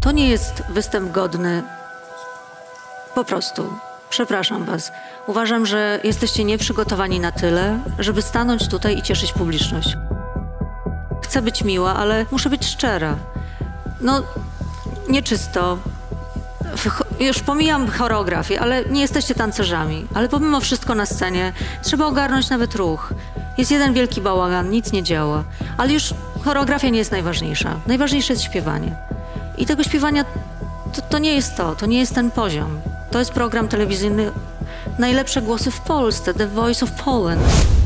To nie jest występ godny. Po prostu. Przepraszam was. Uważam, że jesteście nieprzygotowani na tyle, żeby stanąć tutaj i cieszyć publiczność. Chcę być miła, ale muszę być szczera. No, nieczysto. Już pomijam choreografię, ale nie jesteście tancerzami. Ale pomimo wszystko na scenie trzeba ogarnąć nawet ruch. Jest jeden wielki bałagan, nic nie działa. Ale już choreografia nie jest najważniejsza. Najważniejsze jest śpiewanie. I tego śpiewania to nie jest to nie jest ten poziom. To jest program telewizyjny. Najlepsze głosy w Polsce, The Voice of Poland.